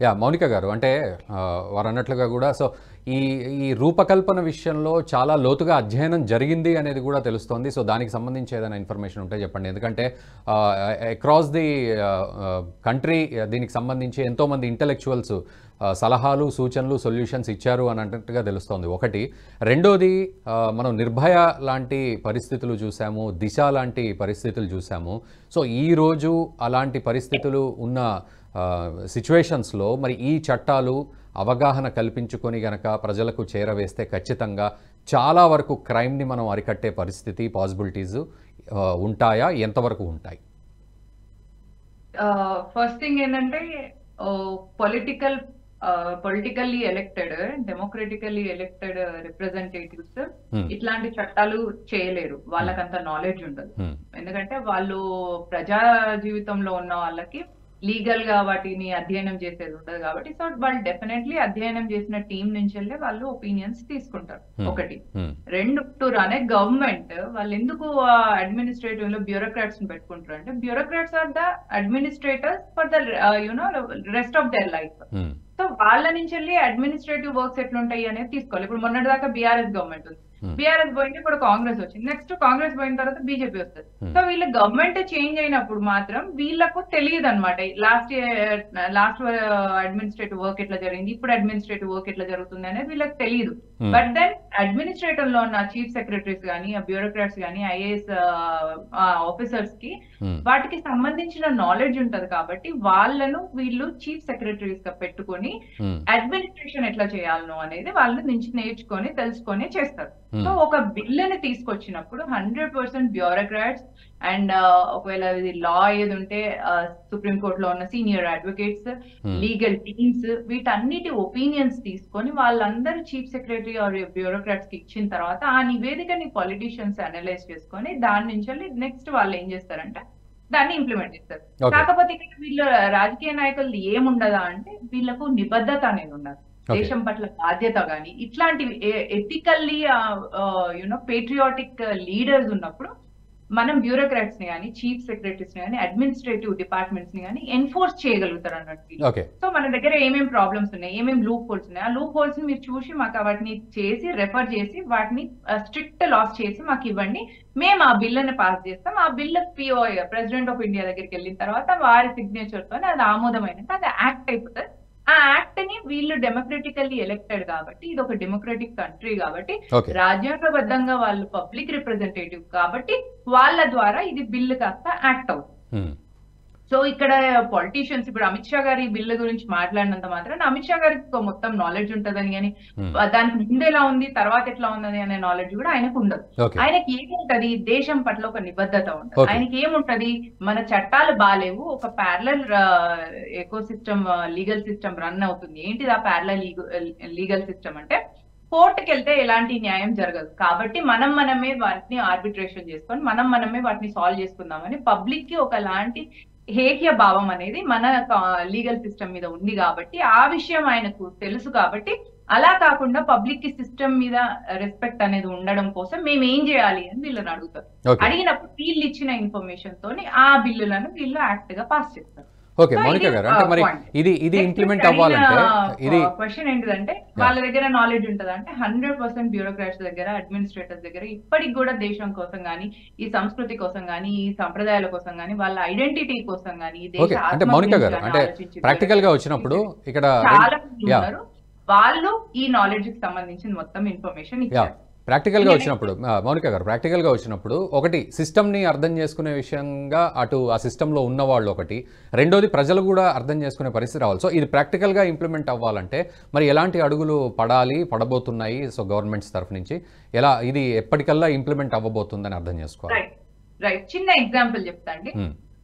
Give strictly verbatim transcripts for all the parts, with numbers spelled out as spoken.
Yeah Mounika గారు అంటే వారు అన్నట్లుగా కూడా సో ఈ ఈ రూపకల్పన విషయంలో చాలా లోతుగా అధ్యయనం జరిగింది అనేది కూడా తెలుస్తోంది. సో దానికి సంబంధించి ఏదైనా ఇన్ఫర్మేషన్ ఉంటే చెప్పండి. ఎందుకంటే అక్రాస్ ది కంట్రీ దీనికి సంబంధించి ఎంతోమంది ఇంటెలెక్చువల్స్ సలహాలు సూచనలు సొల్యూషన్స్ ఇచ్చారు అని అన్నట్టుగా తెలుస్తోంది ఒకటి. రెండోది మనం నిర్భయ లాంటి పరిస్థితులు చూసాము, దిశ లాంటి పరిస్థితులు చూసాము. సో ఈరోజు అలాంటి పరిస్థితులు ఉన్న సిచ్యువేషన్స్లో మరి ఈ చట్టాలు అవగాహన కల్పించుకొని గనక ప్రజలకు చేరవేస్తే ఖచ్చితంగా చాలా వరకు క్రైమ్ని మనం అరికట్టే పరిస్థితి పాసిబిలిటీస్ ఉంటాయా, ఎంతవరకు ఉంటాయి? ఫస్ట్ థింగ్ ఏంటంటే political politically elected democratically elected representatives ఇట్లాంటి చట్టాలు చేయలేరు, వాళ్ళకంత నాలెడ్జ్ ఉండదు. ఎందుకంటే వాళ్ళు ప్రజా జీవితంలో ఉన్న వాళ్ళకి లీగల్ గా వాటిని అధ్యయనం చేసేది ఉండదు కాబట్టి సో వాళ్ళు డెఫినెట్లీ అధ్యయనం చేసిన టీం నుంచి వెళ్ళి వాళ్ళు ఒపీనియన్స్ తీసుకుంటారు ఒకటి. రెండు, టు రన్ ఏ గవర్నమెంట్ వాళ్ళు ఎందుకు అడ్మినిస్ట్రేటివ్ లో బ్యూరోక్రాట్స్ ని పెట్టుకుంటారు అంటే bureaucrats are the administrators for the you know rest of their life. So వాళ్ళ నుంచి వెళ్ళి అడ్మినిస్ట్రేటివ్ వర్క్స్ ఎట్లుంటాయి అనేది తీసుకోవాలి. ఇప్పుడు మొన్నటి దాకా బీఆర్ఎస్ గవర్నమెంట్ ఉంది, బీఆర్ఎస్ పోయింది, ఇప్పుడు కాంగ్రెస్ వచ్చింది, నెక్స్ట్ కాంగ్రెస్ పోయిన తర్వాత బీజేపీ వస్తుంది. సో వీళ్ళ గవర్నమెంట్ చేంజ్ అయినప్పుడు మాత్రం వీళ్ళకు తెలియదు అనమాట లాస్ట్ లాస్ట్ అడ్మినిస్ట్రేటివ్ వర్క్ ఎట్లా జరిగింది, ఇప్పుడు అడ్మినిస్ట్రేటివ్ వర్క్ ఎట్లా జరుగుతుంది అనేది వీళ్ళకి తెలియదు. బట్ దెన్ అడ్మినిస్ట్రేటివ్ లో ఉన్న చీఫ్ సెక్రటరీస్ కానీ బ్యూరోక్రాట్స్ కానీ ఐఏఎస్ ఆఫీసర్స్ కి వాటికి సంబంధించిన నాలెడ్జ్ ఉంటది కాబట్టి వాళ్ళను వీళ్ళు చీఫ్ సెక్రటరీస్ గా పెట్టుకొని అడ్మినిస్ట్రేషన్ ఎట్లా చేయాలనో అనేది వాళ్ళ నుంచి నేర్చుకొని తెలుసుకొని చేస్తారు. సో ఒక బిల్లుని తీసుకొచ్చినప్పుడు హండ్రెడ్ పర్సెంట్ బ్యూరోక్రాట్స్ అండ్ ఒకవేళ ఇది లా ఏది ఉంటే సుప్రీం కోర్ట్ లో ఉన్న సీనియర్ అడ్వకేట్స్, లీగల్ టీమ్స్ వీటన్నిటి ఒపీనియన్స్ తీసుకొని వాళ్ళందరూ చీఫ్ సెక్రటరీ ఆర్ బ్యూరోక్రాట్స్ కి ఇచ్చిన తర్వాత ఆ నివేదికని పొలిటీషియన్స్ అనలైజ్ చేసుకొని దాని నుంచి నెక్స్ట్ వాళ్ళు ఏం చేస్తారంటే దాన్ని ఇంప్లిమెంట్ చేస్తారు. కాకపోతే ఇక్కడ వీళ్ళు రాజకీయ నాయకులు ఏముండదా అంటే వీళ్ళకు నిబద్ధత అనేది ఉండదు, దేశం పట్ల బాధ్యత గాని ఇట్లాంటివి ఎథికల్లీ యునో పేట్రియాటిక్ లీడర్స్ ఉన్నప్పుడు మనం బ్యూరోక్రాట్స్ ని కానీ చీఫ్ సెక్రటరీస్ ని కానీ అడ్మినిస్ట్రేటివ్ డిపార్ట్మెంట్స్ ని కానీ ఎన్ఫోర్స్ చేయగలుగుతారు అన్నట్టు. సో మన దగ్గర ఏమేమి ప్రాబ్లమ్స్ ఉన్నాయి, ఏమేమి లూప్ హోల్స్ ఉన్నాయి, ఆ లూప్ హోల్స్ ని మీరు చూసి మాకు వాటిని చేసి రెఫర్ చేసి వాటిని స్ట్రిక్ట్ లాస్ చేసి మాకు ఇవ్వండి, మేము ఆ బిల్లుని పాస్ చేస్తాం. ఆ బిల్లు పిఓ ప్రెసిడెంట్ ఆఫ్ ఇండియా దగ్గరికి వెళ్ళిన తర్వాత వారి సిగ్నేచర్ తో అది ఆమోదమైనట్టు అది యాక్ట్ అయిపోతుంది. ఆ యాక్ట్ ని వీళ్ళు డెమోక్రటికల్లీ ఎలక్టెడ్ కాబట్టి ఇది ఒక డెమోక్రటిక్ కంట్రీ కాబట్టి రాజ్యాంగబద్ధంగా వాళ్ళు పబ్లిక్ రిప్రజెంటేటివ్ కాబట్టి వాళ్ళ ద్వారా ఇది బిల్లు కాస్త యాక్ట్ అవుతుంది. సో ఇక్కడ పొలిటీషియన్స్ ఇప్పుడు అమిత్ షా గారి బిల్లు గురించి మాట్లాడినంత మాత్రం అమిత్ షా గారికి మొత్తం నాలెడ్జ్ ఉంటదని కానీ దానికి ముందు ఎలా ఉంది తర్వాత ఎట్లా ఉందని అనే నాలెడ్జ్ కూడా ఆయనకు ఉండదు. ఆయనకి ఏముంటది, దేశం పట్ల ఒక నిబద్ధత ఉంటది. ఆయనకి ఏముంటది, మన చట్టాలు బాలేవు, ఒక parallel eco system legal system run అవుతుంది. ఏంటిది ఆ ప్యారలల్ లీగల్ సిస్టమ్ అంటే కోర్టుకి వెళ్తే ఎలాంటి న్యాయం జరగదు కాబట్టి మనం మనమే వాటిని ఆర్బిట్రేషన్ చేసుకొని మనం మనమే వాటిని సాల్వ్ చేసుకుందామని పబ్లిక్ కి ఒకలాంటి హేక్య భావం అనేది మన లీగల్ సిస్టమ్ మీద ఉంది కాబట్టి ఆ విషయం ఆయనకు తెలుసు కాబట్టి అలా కాకుండా పబ్లిక్ కి సిస్టమ్ మీద రెస్పెక్ట్ అనేది ఉండడం కోసం మేము ఏం చేయాలి అని వీళ్ళని అడుగుతారు. అడిగినప్పుడు వీళ్ళు ఇచ్చిన ఇన్ఫర్మేషన్ తోని ఆ బిల్లులను వీళ్ళు యాక్ట్ గా పాస్ చేస్తారు. ఓకే మౌనిక గారు, అంటే మరి ఇది ఇది ఇంప్లిమెంట్ అవ్వాలంటే ఇది క్వశ్చన్ ఏంటిదంటే వాళ్ళ దగ్గర నాలెడ్జ్ ఉంటదంటే హండ్రెడ్ పర్సెంట్ బ్యూరోక్రాట్స్ దగ్గర అడ్మినిస్ట్రేటర్స్ దగ్గర ఇప్పటికి కూడా దేశం కోసం గానీ ఈ సంస్కృతి కోసం గానీ ఈ సంప్రదాయాల కోసం గానీ వాళ్ళ ఐడెంటిటీ కోసం గానీ అంటే మౌనిక గారు అంటే ప్రాక్టికల్ గా వచ్చినప్పుడు ఇక్కడ చాలా ఉన్నారు, వాళ్ళు ఈ నాలెడ్జ్ కి సంబంధించిన మొత్తం ఇన్ఫర్మేషన్ ఇచ్చారు. ప్రాక్టికల్గా వచ్చినప్పుడు మౌనిక గారు ప్రాక్టికల్గా వచ్చినప్పుడు ఒకటి సిస్టమ్ని అర్థం చేసుకునే విషయంగా అటు ఆ సిస్టంలో ఉన్నవాళ్ళు ఒకటి, రెండోది ప్రజలు కూడా అర్థం చేసుకునే పరిస్థితి రావాలి. సో ఇది ప్రాక్టికల్గా ఇంప్లిమెంట్ అవ్వాలంటే మరి ఎలాంటి అడుగులు పడాలి, పడబోతున్నాయి? సో గవర్నమెంట్స్ తరఫు నుంచి ఎలా ఇది ఎప్పటికల్లా ఇంప్లిమెంట్ అవ్వబోతుందని అర్థం చేసుకోవాలి. రైట్, చిన్న ఎగ్జాంపుల్ చెప్తా అండి.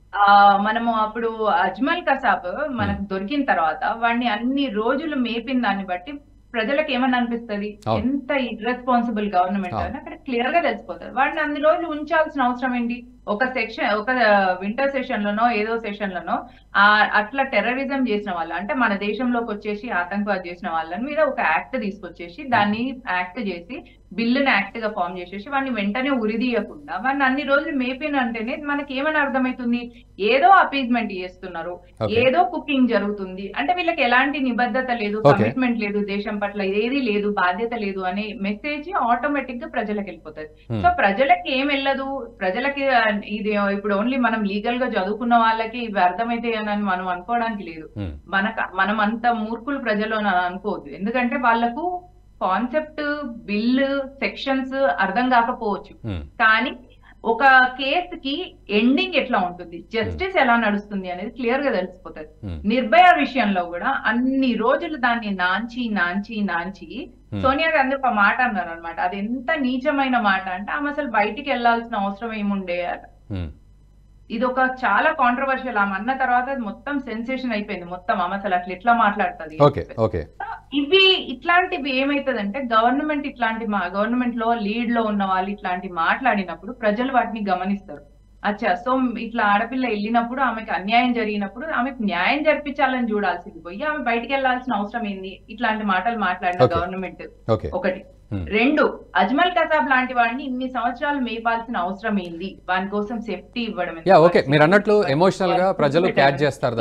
మనము అప్పుడు అజ్మల్ కసాబ్ మనకు దొరికిన తర్వాత వాడిని అన్ని రోజులు మేపిన దాన్ని బట్టి ప్రజలకు ఏమన్నా అనిపిస్తుంది, ఎంత ఇర్రెస్పాన్సిబుల్ గవర్నమెంట్ అని అక్కడ క్లియర్ గా తెలిసిపోతుంది. వాడిని అన్ని రోజులు ఉంచాల్సిన అవసరం ఏంటి? ఒక సెక్షన్ ఒక వింటర్ సెషన్ లోనో ఏదో సెషన్ లోనో ఆ అట్లా టెర్రరిజం చేసిన వాళ్ళు అంటే మన దేశంలోకి వచ్చేసి ఆతంకవాద చేసిన వాళ్ళని మీద ఒక యాక్ట్ తీసుకొచ్చేసి దాన్ని యాక్ట్ చేసి బిల్లుని యాక్ట్ గా ఫామ్ చేసేసి వాడిని వెంటనే ఉరిదీయకుండా వాడిని అన్ని రోజులు మేపిన అంటేనే మనకి ఏమని అర్థమవుతుంది, ఏదో అపీజ్మెంట్ చేస్తున్నారు, ఏదో కుకింగ్ జరుగుతుంది అంటే వీళ్ళకి ఎలాంటి నిబద్ధత లేదు, కమిట్మెంట్ లేదు, దేశం పట్ల ఏది లేదు, బాధ్యత లేదు అనే మెసేజ్ ఆటోమేటిక్ గా ప్రజలకు వెళ్ళిపోతుంది. సో ప్రజలకి ఏం వెళ్ళదు, ప్రజలకి ఇది ఇప్పుడు ఓన్లీ మనం లీగల్ గా చదువుకున్న వాళ్ళకి ఇవి అర్థమైతే అని మనం అనుకోవడానికి లేదు. మనకు మనం అంత మూర్ఖులు ప్రజలు అని అనుకోవద్దు, ఎందుకంటే వాళ్ళకు కాన్సెప్ట్ బిల్ సెక్షన్స్ అర్థం కాకపోవచ్చు, కానీ ఒక కేసుకి ఎండింగ్ ఎట్లా ఉంటుంది, జస్టిస్ ఎలా నడుస్తుంది అనేది క్లియర్ గా తెలిసిపోతుంది. నిర్భయ విషయంలో కూడా అన్ని రోజులు దాన్ని నాంచి నాంచి నాంచి సోనియా గాంధీ ఒక మాట అన్నారు అనమాట. అది ఎంత నీచమైన మాట అంటే ఆమె అసలు బయటికి వెళ్లాల్సిన అవసరం ఏముండే అట. ఇది ఒక చాలా కాంట్రవర్షియల్. ఆమె అన్న తర్వాత మొత్తం సెన్సేషన్ అయిపోయింది మొత్తం. ఆమె అసలు అట్లా ఎట్లా మాట్లాడుతుంది. ఇవి ఇట్లాంటివి ఏమైతుందంటే గవర్నమెంట్ ఇట్లాంటి గవర్నమెంట్ లో లీడ్ లో ఉన్న వాళ్ళు ఇట్లాంటి మాట్లాడినప్పుడు ప్రజలు వాటిని గమనిస్తారు. అచ్చా, సో ఇట్లా ఆడపిల్ల వెళ్ళినప్పుడు ఆమెకు అన్యాయం జరిగినప్పుడు ఆమెకు న్యాయం జరిపించాలని చూడాల్సింది పోయి ఆమె బయటికి వెళ్లాల్సిన అవసరం ఏంది ఇట్లాంటి మాటలు మాట్లాడిన గవర్నమెంట్. ఒకటి. రెండు, అజ్మల్ కసాబ్ లాంటి వాడిని ఇన్ని సంవత్సరాలు మేపాల్సిన అవసరం ఏంది, వాని కోసం సేఫ్టీ ఇవ్వడం. మీరు అన్నట్లు ఎమోషనల్ గా ప్రజలు క్యాచ్ చేస్తారు,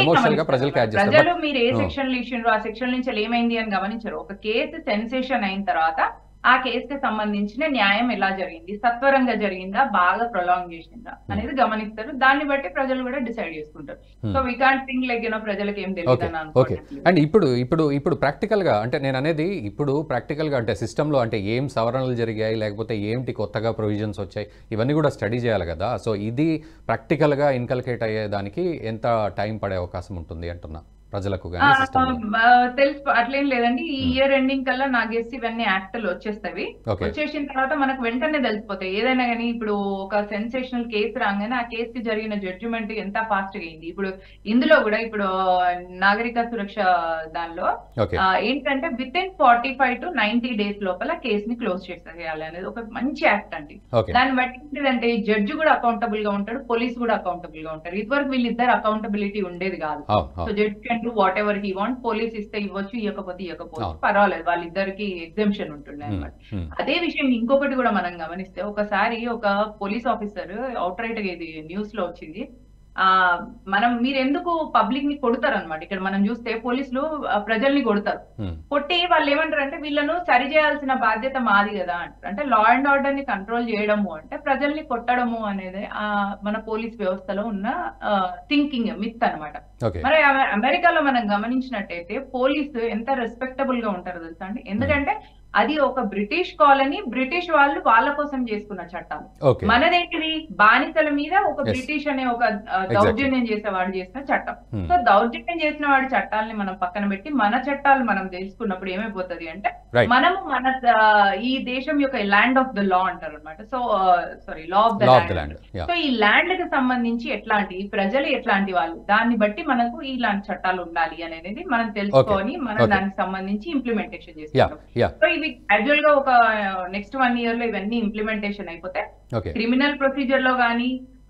ప్రజలు మీరు ఏ సెక్షన్ ఇచ్చిండ్రు ఆ సెక్షన్ నుంచి ఏమైంది అని గమనించరు. ఒక కేసు సెన్సేషన్ అయిన తర్వాత ఆ కేసుకి సంబంధించిన న్యాయం ఎలా జరిగింది, సత్వరంగా జరిగిందా, బాగా ప్రొలాంగ్ చేసిందా అనేది గమనిస్తారు. దాన్ని బట్టి ప్రజలు కూడా డిసైడ్ చేసుకుంటారు. So we can't think like you know ప్రజలకు ఏం తెలియదు అని అనుకుంటున్నాను. అండ్ ఇప్పుడు ఇప్పుడు ఇప్పుడు ప్రాక్టికల్ గా అంటే నేను అనేది ఇప్పుడు ప్రాక్టికల్ గా అంటే సిస్టమ్ లో అంటే ఏం సవరణలు జరిగాయి లేకపోతే ఏంటి కొత్తగా ప్రొవిజన్స్ వచ్చాయి ఇవన్నీ కూడా స్టడీ చేయాలి కదా. సో ఇది ప్రాక్టికల్ గా ఇన్కల్కేట్ అయ్యేదానికి ఎంత టైం పడే అవకాశం ఉంటుంది అంటున్నా ప్రజలకు? తెలుసు అట్లేం లేదండి, ఈ ఇయర్ ఎండింగ్ కల్లా నాకు తెలిసి ఇవన్నీ యాక్టర్లు వచ్చేస్తాయి. వచ్చేసిన తర్వాత మనకు వెంటనే తెలిసిపోతాయి. ఏదైనా కానీ ఇప్పుడు ఒక సెన్సేషనల్ కేసు రాగానే ఆ కేసు కి జరిగిన జడ్జిమెంట్ ఎంత ఫాస్ట్ గా అయింది. ఇప్పుడు ఇందులో కూడా ఇప్పుడు నాగరిక సురక్ష దానిలో ఏంటంటే within forty five to ninety days లోపల కేసు ని క్లోజ్ చేసేయాలి అనేది ఒక మంచి యాక్ట్ అండి. దాన్ని బట్టి ఏంటంటే జడ్జి కూడా అకౌంటబుల్ గా ఉంటాడు, పోలీస్ కూడా అకౌంటబుల్ గా ఉంటారు. ఇదివరకు వీళ్ళిద్దరు అకౌంటబిలిటీ ఉండేది కాదు. So judge whatever he want, police ఇస్తే ఇవ్వచ్చు, ఇవ్వకపోతే ఇవ్వకపోవచ్చు, పర్వాలేదు, వాళ్ళిద్దరికి ఎగ్జంప్షన్ ఉంటుంది అనమాట. అదే విషయం ఇంకొకటి కూడా మనం గమనిస్తే ఒకసారి ఒక పోలీస్ ఆఫీసర్ అవుట్ రైట్ గా ఇది న్యూస్ లో వచ్చింది. ఆ మనం మీరు ఎందుకు పబ్లిక్ ని కొడతారు అనమాట. ఇక్కడ మనం చూస్తే పోలీసులు ప్రజల్ని కొడతారు. కొట్టి వాళ్ళు ఏమంటారు అంటే వీళ్ళను సరి చేయాల్సిన బాధ్యత మాది కదా అంటారు. అంటే లా అండ్ ఆర్డర్ ని కంట్రోల్ చేయడము అంటే ప్రజల్ని కొట్టడము అనేది ఆ మన పోలీస్ వ్యవస్థలో ఉన్న థింకింగ్ మిత్ అనమాట. మరి అమెరికాలో మనం గమనించినట్టయితే పోలీసు ఎంత రెస్పెక్టబుల్ గా ఉంటారో తెలుసా అండి. ఎందుకంటే అది ఒక బ్రిటిష్ కాలనీ, బ్రిటిష్ వాళ్ళు వాళ్ళ కోసం చేసుకున్న చట్టాలు. మనదేంటిది బానిసల మీద ఒక బ్రిటిష్ అనే ఒక దౌర్జన్యం చేసేవాడు చేసిన చట్టం. సో దౌర్జన్యం చేసిన వాడి చట్టాలని మనం పక్కన పెట్టి మన చట్టాలు మనం తెలుసుకున్నప్పుడు ఏమైపోతుంది అంటే మనము మన ఈ దేశం యొక్క ల్యాండ్ ఆఫ్ ద లా అంటారు అనమాట. So sorry law of the land. So ఈ ల్యాండ్ కి సంబంధించి ఎట్లాంటి ప్రజలు ఎట్లాంటి వాళ్ళు దాన్ని బట్టి మనకు ఇలాంటి చట్టాలు ఉండాలి అనేది మనం తెలుసుకొని మనం దానికి సంబంధించి ఇంప్లిమెంటేషన్ చేసుకుంటాం. సో ఇవి క్యాజువల్ గా ఒక నెక్స్ట్ వన్ ఇయర్ లో ఇవన్నీ ఇంప్లిమెంటేషన్ అయిపోతే క్రిమినల్ ప్రొసీజర్ లో గానీ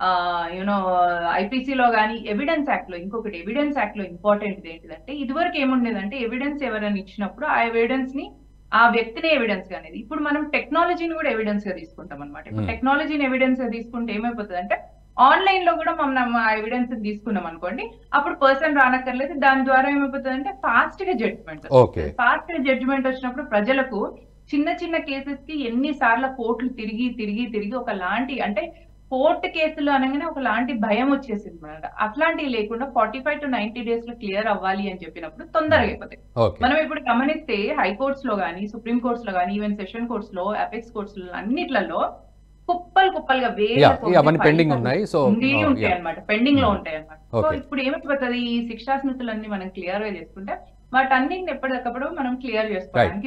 యూనో ఐపీసీ లో గానీ ఎవిడెన్స్ యాక్ట్ లో ఇంకొకటి ఎవిడెన్స్ యాక్ట్ లో ఇంపార్టెంట్ ఏంటిదంటే ఇదివరకు ఏముండేదంటే ఎవిడెన్స్ ఎవరైనా ఇచ్చినప్పుడు ఆ ఎవిడెన్స్ ని ఆ వ్యక్తిని ఎవిడెన్స్ గా అనేది ఇప్పుడు మనం టెక్నాలజీని కూడా ఎవిడెన్స్ గా తీసుకుంటాం అనమాట. ఇప్పుడు టెక్నాలజీని ఎవిడెన్స్ గా తీసుకుంటే ఏమైపోతుంది అంటే ఆన్లైన్ లో కూడా మనం ఎవిడెన్స్ తీసుకున్నాం అనుకోండి, అప్పుడు పర్సన్ రానక్కర్లేదు. దాని ద్వారా ఏమైపోతుంది అంటే ఫాస్ట్ గా జడ్జిమెంట్ ఫాస్ట్ గా జడ్జిమెంట్ వచ్చినప్పుడు ప్రజలకు చిన్న చిన్న కేసెస్ కి ఎన్ని సార్లు కోర్టులు తిరిగి తిరిగి తిరిగి ఒక లాంటి అంటే కోర్టు కేసులు అనగానే ఒక లాంటి భయం వచ్చేసింది మనకు. అట్లాంటివి లేకుండా forty five to ninety days లో క్లియర్ అవ్వాలి అని చెప్పినప్పుడు తొందరగా అయిపోతాయి. మనం ఇప్పుడు గమనిస్తే హైకోర్ట్స్ లో గానీ, సుప్రీం కోర్ట్స్ లో గానీ, ఈవెన్ సెషన్ కోర్ట్స్ లో, అపెక్స్ కోర్ట్స్ లో అన్నిట్లలో కుప్పలు కుప్పలుగా వేరే పెండింగ్ ఉన్నాయి ఉంటాయి అనమాట, పెండింగ్ లో ఉంటాయి అనమాట. సో ఇప్పుడు ఏమైపోతుంది ఈ శిక్షా స్మృతులన్నీ మనం క్లియర్ గా చేసుకుంటే వాటన్నిటిని ఎప్పటికప్పుడు మనం క్లియర్ చేసుకోవడానికి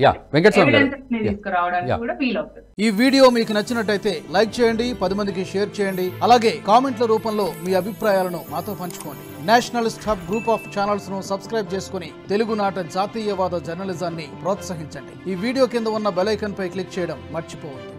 తీసుకురావడానికి కూడా వీలవుతుంది. ఈ వీడియో మీకు నచ్చినట్టయితే లైక్ చేయండి, పది మందికి షేర్ చేయండి, అలాగే కామెంట్ల రూపంలో మీ అభిప్రాయాలను మాతో పంచుకోండి. Nationalist Hub group of channels ను సబ్స్క్రైబ్ చేసుకుని తెలుగునాట జాతీయవాద జర్నలిజాన్ని ప్రోత్సహించండి. ఈ వీడియో కింద ఉన్న బెల్ ఐకాన్ పై క్లిక్ చేయడం మర్చిపోవద్దు.